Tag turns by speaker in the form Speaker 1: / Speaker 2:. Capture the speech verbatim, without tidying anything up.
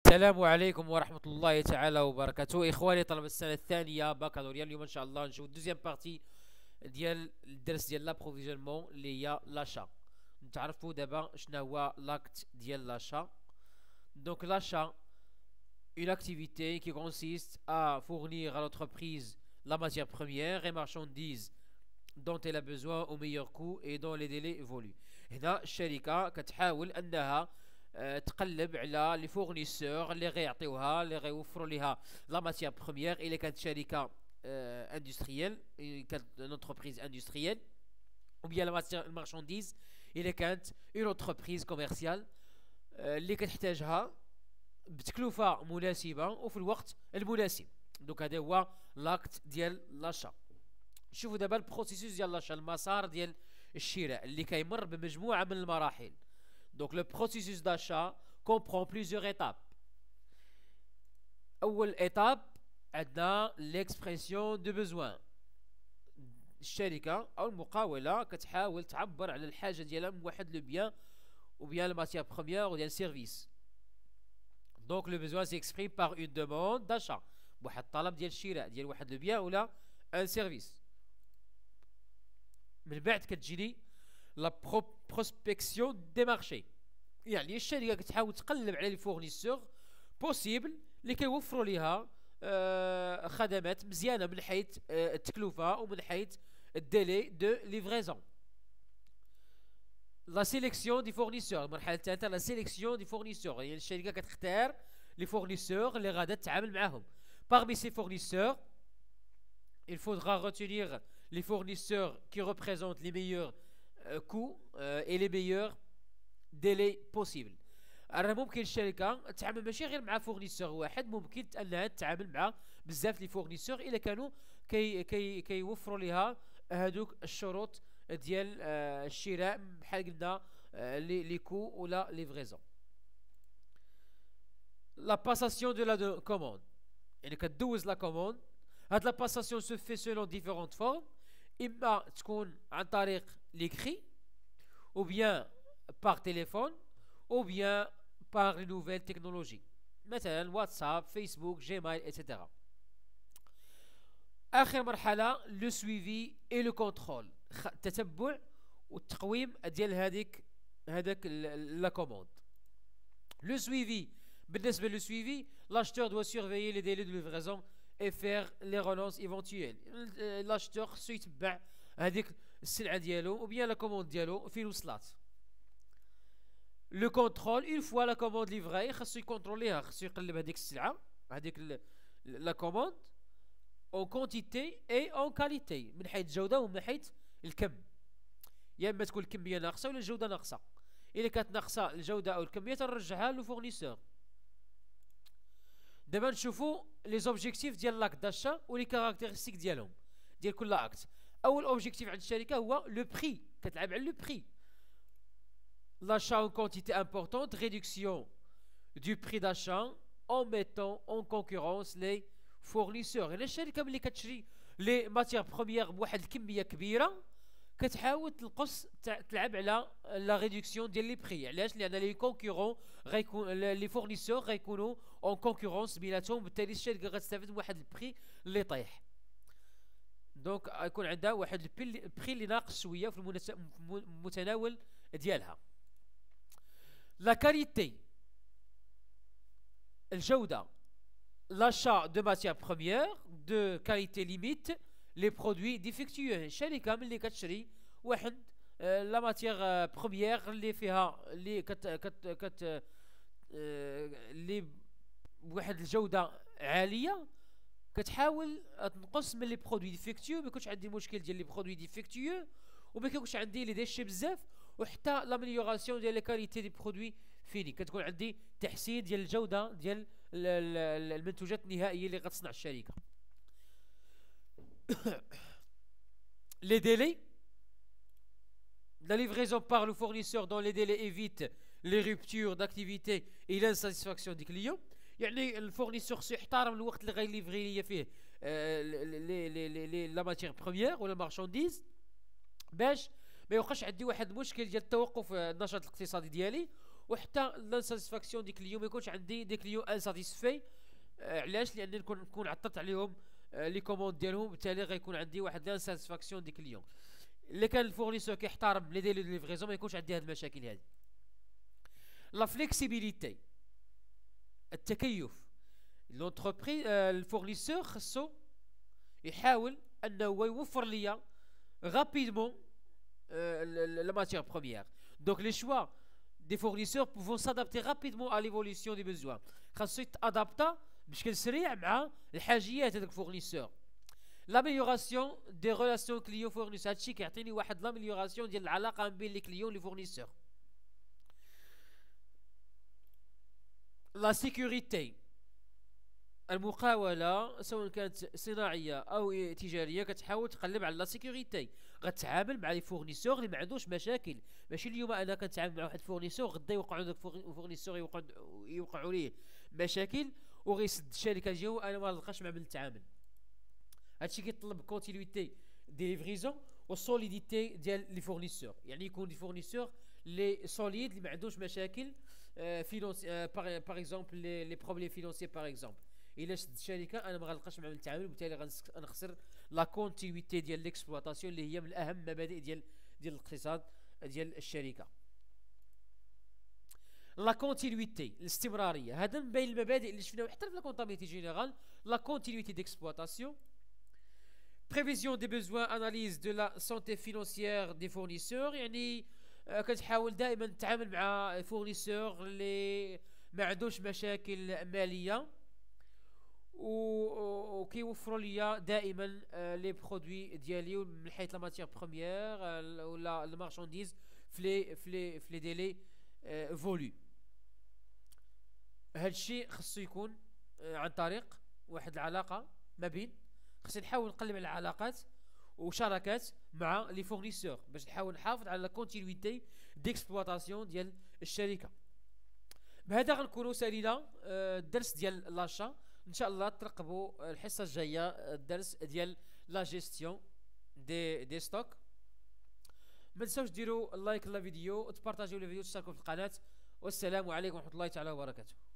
Speaker 1: السلام عليكم ورحمة الله تعالى وبركاته إخواني طلبة السنة الثانية بكالوريا. اليوم إن شاء الله نشوف الدوزيام بارتي ديال الدرس ديال لابروفيزيونمون اللي هي لاشا. نتعرفوا دابا شنو هو لاكت ديال لاشا. Donc l'achat, une activité qui consiste à fournir à l'entreprise la matière première et marchandises dont elle a besoin au meilleur coût et dans les délais voulus. هنا الشركة كتحاول أنها آه، تقلب على لي فورنيسور اللي غيعطيوها اللي غيوفروا ليها لا ماتيير بروميير. الا كانت شركه اندستريال، كانت اون انتربريز اندستريال، او بيان لا ماتيير المارشانديز الا كانت اون انتربريز كوميرسيال اللي كتحتاجها بتكلفه مناسبه وفي الوقت المناسب. دونك هذا هو لاكت ديال لاشا. شوفوا دابا البروسيسوس ديال لاشا، المسار ديال الشراء اللي كيمر بمجموعه من المراحل. Donc le processus d'achat comprend plusieurs étapes. أول étape عندنا l'expression de besoin. الشركة أو المقاولة كتحاول تعبر على الحاجة ديالها من واحد لو بيان ou bien la matière première ou bien le service. Donc le besoin s'exprime par une demande d'achat. واحد الطلب ديال الشراء ديال واحد لو بيان ولا un service. من بعد كتجيني لا بروسبكسيون دي مارشي، يعني الشركه كتحاول تقلب على لي فورنيسور بوسيبل اللي كيوفروا ليها آه خدمات مزيانه من حيث آه التكلفه ومن حيث الديلي دو ليفريزون. لا سيليكسيون دي فورنيسور، المرحله الثالثه لا سيليكسيون دي فورنيسور، يعني الشركه كتختار لي فورنيسور اللي غادا تتعامل معاهم. parmi ces fournisseurs il faudra retenir les fournisseurs qui représentent les meilleurs euh, coûts euh, et les meilleurs délais possibles. راه ممكن الشركه تتعامل ماشي غير مع فورنيسور واحد، ممكن انها تتعامل مع بزاف لي فورنيسور الا كانوا كي كي كيوفروا ليها هذوك الشروط ديال آه الشراء بحال قلنا آه لي لي كو ولا ليفريزون. لا باساسيون دو لا كوموند، يعني كدوز لا كوموند. هاد لا باساسيون سو في سولون ديفيرونت فورم، اما تكون عن طريق ليكري ou bien par téléphone ou bien par les nouvelles technologies مثلا واتساب، فيسبوك، جيميل ايتترا. اخر مرحله لو سويفي اي لو كونترول، التتبع والتقويم ديال هذيك هذاك لا كوموند. لو سويفي، بالنسبه لو سويفي l'acheteur doit surveiller les délais de livraison et faire les relances éventuelles. l'acheteur خصو يتبع هذيك السلعه ديالو ou bien la commande ديالو فين وصلات. لو كونترول اون فوا لا كوموند ليفري، خاصو يكونتروليها، خاصو يقلب هذيك السلعه هذيك لا كوموند اون كونتيتي اي اون كاليتي، من حيث الجوده ومن حيث الكم. يا اما تكون الكميه ناقصه ولا الجوده ناقصه. الا كانت ناقصه الجوده او الكميه تنرجعها لو فورنيسور. دابا نشوفوا لي زوبجيكتيف ديال لاك داشا ولي كاركتيرستيك ديالهم ديال كل اكت. اول اوبجيكتيف عند الشركه هو لو بري، كتلعب على لو بري. l'achat en quantité importante, réduction du prix d'achat en mettant en concurrence les fournisseurs. يعني الشركه ملي كتشري لي ماتيير بروميير بواحد الكميه كبيره كتحاول تنقص تلعب على لا ريدكسيون ديال لي بري. علاش؟ لان لي كونكورون غيكون لي فورنيسور غيكونوا اون كونكورونس بيناتهم، بالتالي الشركه غتستافد من واحد البري اللي طايح. دونك غيكون عندها واحد البري اللي ناقص شويه في المتناول ديالها. لا كاليتي، الجوده. l'achat de matières premières de qualité limite les produits défectueux. الشركه ملي كتشري واحد لا ماتيير بروميير اللي فيها اللي كت كت كت اللي بواحد الجوده عاليه، كتحاول تنقص من لي برودوي ديفيكتيو. ما يكونش عندي مشكل ديال لي برودوي ديفيكتيو وما كيكونش عندي لي ديشي بزاف، وحتى لاميليوراسيون ديال لا كاليتي دي برودوي فيني، كتكون عندي تحسين ديال الجوده ديال المنتوجات النهائيه اللي غتصنع الشركه. les délais, la livraison par le fournisseur dans les délais évite les ruptures d'activité et l'insatisfaction des clients. يعني الفورنيسور خصو يحترم الوقت اللي غيليفري ليا فيه لي لي لي لا ماتيير بروميير ولا مارشانديز، باش ما يوقعش عندي واحد المشكل ديال التوقف النشاط الاقتصادي ديالي وحتى لانساتيسفاكسيون دي كليون، ما يكونش عندي دي كليون انساتيسفي. آه علاش؟ لان نكون نكون عطلت عليهم آه لي كوموند ديالهم، بالتالي غيكون عندي واحد لانساتيسفاكسيون دي كليون. اللي كان الفورنيسور كيحترم لي ديلي دو ليفريزون ما يكونش عندي هاد المشاكل هادي. لا فليكسيبيليتي، التكيف. لونتربريز آه الفورنيسور خصو يحاول انه يوفر ليا رابيدمون la matière première. Donc les choix des fournisseurs pouvant s'adapter rapidement à l'évolution des besoins. خاصو يتادابتا بشكل سريع مع الحاجيات هذاك الفورنيسور. L'amélioration des relations client fournisseur، هادشي كيعطيني واحد لاميليوراسيون ديال العلاقه بين لي كليون لي فورنيسور. لا سيكوريتي، المقاوله سواء كانت صناعيه او تجاريه كتحاول تقلب على لا سيكوريتي، غتعامل مع لي فورنيسور اللي ما عندوش مشاكل. ماشي اليوم انا كنتعامل مع واحد فورنيسور غدا يوقع عندك فورنيسور يوقع يوقعوا ليه مشاكل وغيسد الشركه ديالو وانا ما نلقاش مع من التعامل. هادشي كيطلب كونتينيتي دي ليفريزون والسوليديتي ديال لي فورنيسور، يعني يكون لي فورنيسور لي سوليد اللي ما عندوش مشاكل فينونسي، باغ اكزومبل لي بروبليم فينونسي باغ اكزومبل. الا شد الشركه انا ما غنلقاش مع من التعامل، وبالتالي غنخسر لا كونتينيتي ديال ليكسبلوطاسيون اللي هي من اهم المبادئ ديال ديال الاقتصاد ديال الشركه. لا كونتينيتي، الاستمراريه، هذا من بين المبادئ اللي شفناهم حتى في لا كونطابيليتي جينيرال. لا كونتينيتي ديكسبلوطاسيون، prévision des besoins, analyse de la santé financière des fournisseurs. يعني كتحاول دائما تتعامل مع فورنيسور اللي ما عندوش مشاكل ماليه وكيوفروا ليا دائما لي برودوي ديالي من حيث لا ماتيير بروميير ولا المارشانديز في لي في لي في لي ديلي فولو. هادشي خصو يكون عن طريق واحد العلاقه ما بين، خصني نحاول نقلب على العلاقات وشراكات مع لي فورنيسور باش نحاول نحافظ على لا كونتينيتي ديكسبلوطاسيون ديال الشركه. بهذا غنكونوا سالينا الدرس ديال لاشا. ان شاء الله ترقبوا الحصه الجايه الدرس ديال لا جيستيون دي دي ستوك. ما تنساوش ديروا لايك للفيديو وتبارطاجيو الفيديو وتشتركوا في القناه. والسلام عليكم ورحمه الله تعالى وبركاته.